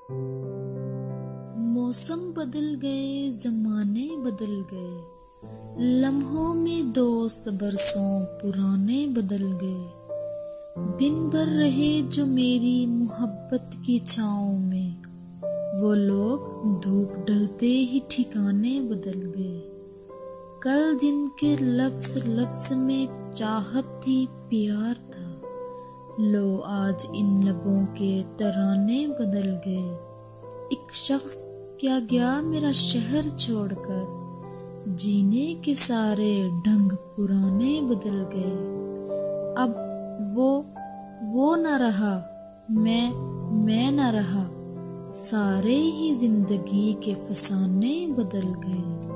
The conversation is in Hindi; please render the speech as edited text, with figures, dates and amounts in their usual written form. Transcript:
मौसम बदल गए, जमाने बदल गए, लम्हों में दोस्त बरसों पुराने बदल गए। दिन भर रहे जो मेरी मोहब्बत की छाँव में, वो लोग धूप ढलते ही ठिकाने बदल गए। कल जिनके लफ्ज लफ्ज में चाहत थी, प्यार था, लो आज इन लबों के तराने बदल गए। एक शख्स क्या गया मेरा शहर छोड़कर, जीने के सारे ढंग पुराने बदल गए। अब वो न रहा, मैं न रहा, सारे ही जिंदगी के फसाने बदल गए।